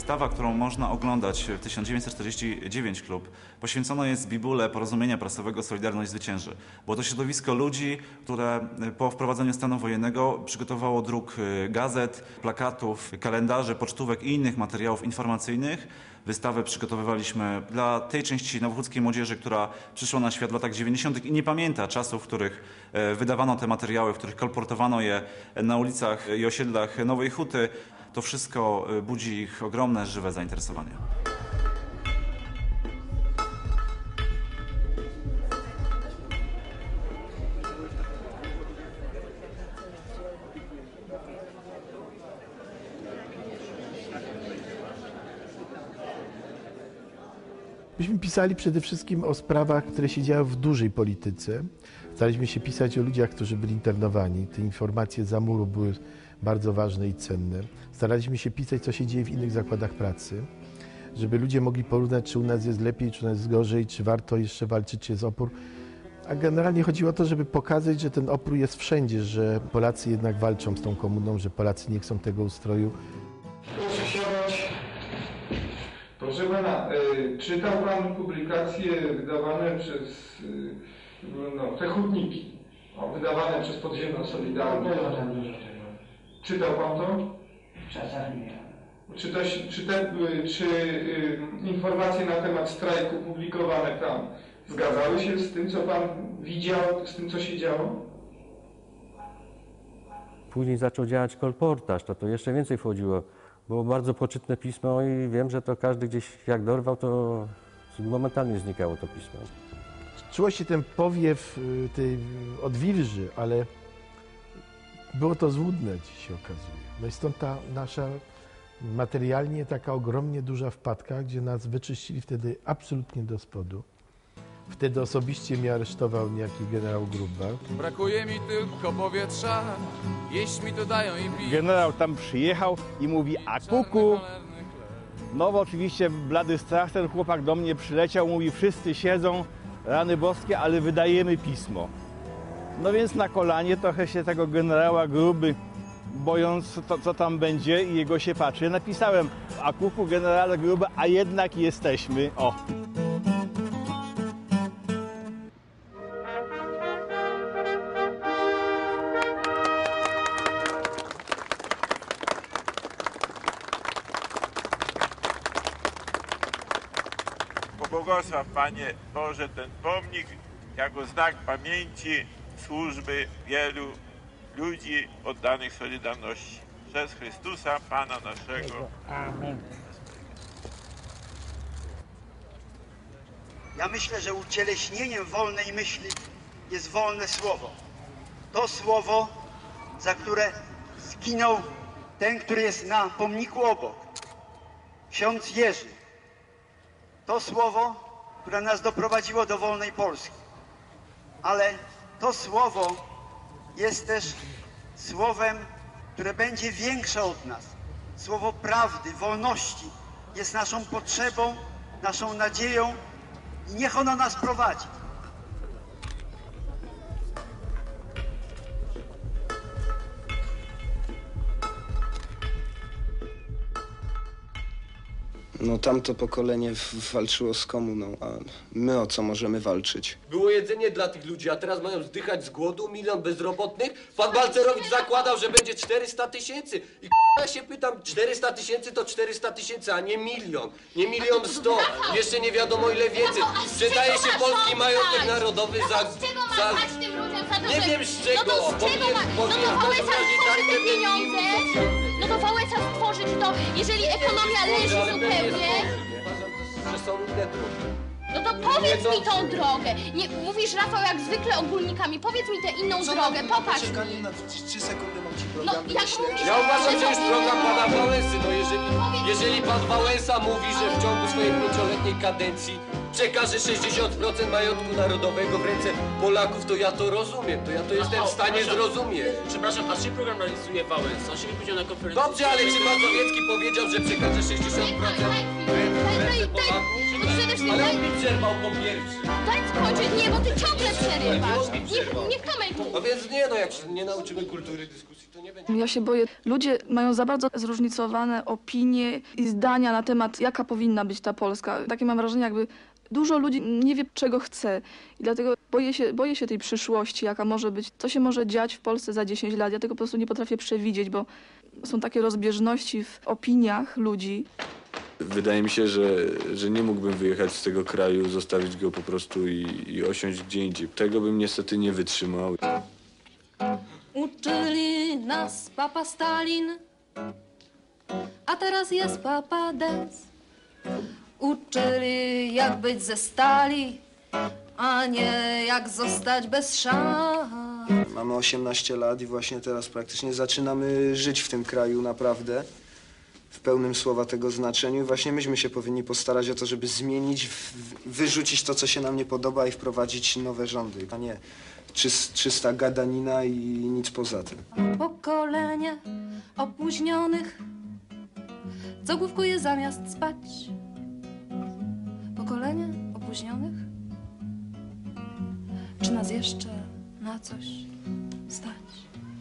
Wystawa, którą można oglądać w 1949 klub, poświęcona jest bibule Porozumienia Prasowego Solidarność zwycięży. Było to środowisko ludzi, które po wprowadzeniu stanu wojennego przygotowało druk gazet, plakatów, kalendarzy, pocztówek i innych materiałów informacyjnych. Wystawę przygotowywaliśmy dla tej części nowochódzkiej młodzieży, która przyszła na świat w latach 90. i nie pamięta czasów, w których wydawano te materiały, w których kolportowano je na ulicach i osiedlach Nowej Huty. To wszystko budzi ich ogromne, żywe zainteresowanie. Myśmy pisali przede wszystkim o sprawach, które się działy w dużej polityce. Staraliśmy się pisać o ludziach, którzy byli internowani. Te informacje za muru były bardzo ważne i cenne. Staraliśmy się pisać, co się dzieje w innych zakładach pracy, żeby ludzie mogli porównać, czy u nas jest lepiej, czy u nas jest gorzej, czy warto jeszcze walczyć, czy jest opór. A generalnie chodziło o to, żeby pokazać, że ten opór jest wszędzie, że Polacy jednak walczą z tą komuną, że Polacy nie chcą tego ustroju. Proszę siadać. Proszę pana, czytał pan publikacje wydawane przez te hutniki, wydawane przez Podziemną Solidarność? Czytał pan to? Czasami. Czy informacje na temat strajku publikowane tam zgadzały się z tym, co pan widział, z tym, co się działo? Później zaczął działać kolportaż, to jeszcze więcej wchodziło. Było bardzo poczytne pismo i wiem, że to każdy gdzieś jak dorwał, to momentalnie znikało to pismo. Czuło się ten powiew tej odwilży, ale było to złudne, dziś się okazuje. No i stąd ta nasza materialnie taka ogromnie duża wpadka, gdzie nas wyczyścili wtedy absolutnie do spodu. Wtedy osobiście mnie aresztował niejaki generał Grubach. Brakuje mi tylko powietrza, jeść mi to dają i pić. Generał tam przyjechał i mówi, a kuku. No bo oczywiście blady strach, ten chłopak do mnie przyleciał, mówi, wszyscy siedzą, rany boskie, ale wydajemy pismo. No więc na kolanie trochę się tego generała Gruby, bojąc co tam będzie i jego się patrzy, napisałem, a kuku generale Gruby, a jednak jesteśmy, o. Pobłogosław, Panie Boże, ten pomnik jako znak pamięci służby wielu ludzi oddanych Solidarności. Przez Chrystusa, Pana naszego. Amen. Ja myślę, że ucieleśnieniem wolnej myśli jest wolne słowo. To słowo, za które zginął ten, który jest na pomniku obok, ksiądz Jerzy. To słowo, które nas doprowadziło do wolnej Polski. Ale to słowo jest też słowem, które będzie większe od nas. Słowo prawdy, wolności jest naszą potrzebą, naszą nadzieją i niech ono nas prowadzi. No tamto pokolenie walczyło z komuną, a my o co możemy walczyć? Było jedzenie dla tych ludzi, a teraz mają zdychać z głodu, 1 milion bezrobotnych. Pan Balcerowicz zakładał, że będzie 400 000 i ja się pytam, 400 000 to 400 000, a nie 1 milion. Nie 1 100 000, jeszcze nie wiadomo ile więcej. Sprzedaje się polski majątek narodowy za... Nie wiem z czego. No to z czego no to Wałęsa stworzy te pieniądze. No to Wałęsa stworzyć to, jeżeli ekonomia leży zupełnie. Uważam, że są inne drogi. No to powiedz mi tą drogę. Nie, mówisz, Rafał, jak zwykle ogólnikami. Powiedz mi tę inną drogę, pokaż mi. Na 3 sekundy mam ci No program. jak mówisz... Ja uważam, że jest program pana Wałęsy. No jeżeli pan Wałęsa mówi, że w ciągu swojej 5-letniej kadencji przekaże 60% majątku narodowego w ręce Polaków, to ja to rozumiem, to ja to jestem w stanie zrozumieć. Przepraszam, a czy program realizuje Wałęsa? On się wypowiedział na konferencji. Dobrze, ale czy pan Dowiecki powiedział, że przekaże 60% w ręce Polaków? Ale on mi przerwał po pierwszy. Daj skończyć, nie, bo ty ciągle przerywasz. Niech Tomek No więc nie, no jak się nie nauczymy kultury dyskusji, to nie będzie. Ja się boję, ludzie mają za bardzo zróżnicowane opinie i zdania na temat, jaka powinna być ta Polska. Takie mam wrażenie, jakby dużo ludzi nie wie, czego chce. I dlatego boję się tej przyszłości, jaka może być, co się może dziać w Polsce za 10 lat. Ja tego po prostu nie potrafię przewidzieć, bo są takie rozbieżności w opiniach ludzi. Wydaje mi się, że nie mógłbym wyjechać z tego kraju, zostawić go po prostu i osiąść gdzie indziej. Tego bym niestety nie wytrzymał. Uczyli nas papa Stalin, a teraz jest papa Dance. Uczyli jak być ze stali, a nie jak zostać bez szans. Mamy 18 lat i właśnie teraz praktycznie zaczynamy żyć w tym kraju naprawdę. W pełnym słowa tego znaczeniu. I właśnie myśmy się powinni postarać o to, żeby zmienić, wyrzucić to, co się nam nie podoba i wprowadzić nowe rządy, a nie czysta gadanina i nic poza tym. Pokolenie opóźnionych, co główkuje zamiast spać. Pokolenie opóźnionych? Czy nas jeszcze na coś stać?